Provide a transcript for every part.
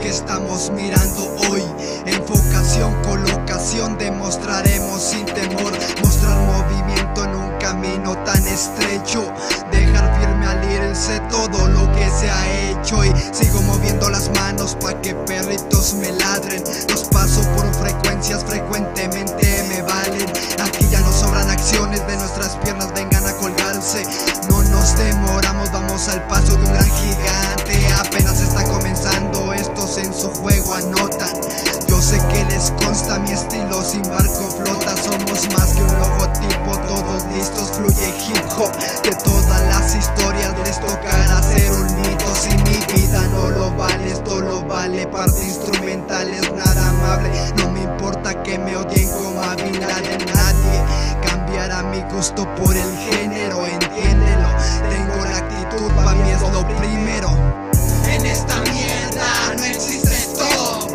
que estamos mirando hoy. Enfocación, colocación, demostraremos sin temor. Mostrar movimiento en un camino tan estrecho. Dejar firme al irse todo lo que se ha hecho. Y sigo moviendo las manos pa' que perritos me ladren. Los paso por frecuencias, frecuentemente me valen. Aquí ya no sobran acciones, de nuestras piernas vengan a colgarse. No nos demoramos, vamos al paso de un gran gigante. Apenas está comenzando, estos en su juego anotan. Yo sé que les consta mi estilo, sin barco flota. Somos más que un logotipo, todos listos, fluye hip hop. De todas las historias les tocará ser un mito. Si mi vida no lo vale, esto lo vale. Parte instrumental es nada amable. No me importa que me odien como a Bin Laden. Nadie cambiará mi gusto por el género, entiéndelo. Tengo la actitud, pa' mí es lo primero. En esta mierda no existe stop.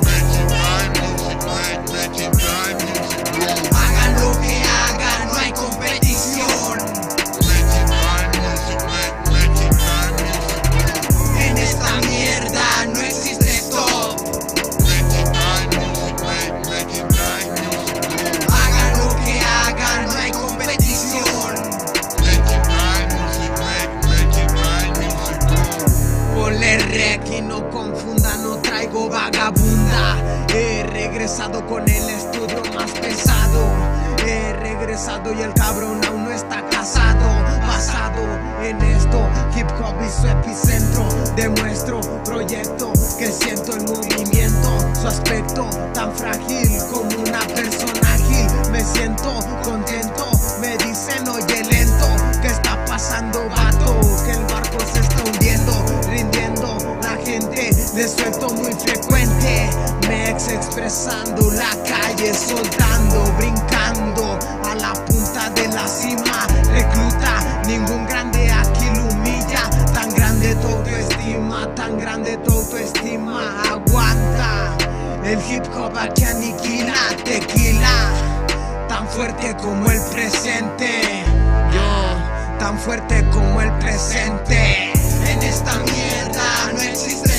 Hagan lo que hagan, no hay competición. En esta mierda no existe stop. Hagan lo que hagan, no hay competición. Ponle rec y no confunda, no traigo vagabunda. He regresado con el estudio más pesado. He regresado y el cabrón aún no está casado. Basado en esto, hip hop y su epicentro. Demuestro proyecto que siento el movimiento. Su aspecto tan frágil como una persona ágil. Me siento contento, me dicen oye lento. ¿Qué está pasando vato? Que el barco se está hundiendo, rindiendo la gente de suelto muy frecuente. Me expresando la calle, soltando, brincando a la punta de la cima. Recluta, ningún grande aquí lo humilla. Tan grande tu autoestima, tan grande tu autoestima. Aguanta, el hip hop aquí aniquila. Tequila, tan fuerte como el presente. Yo, tan fuerte como el presente. En esta mierda no existe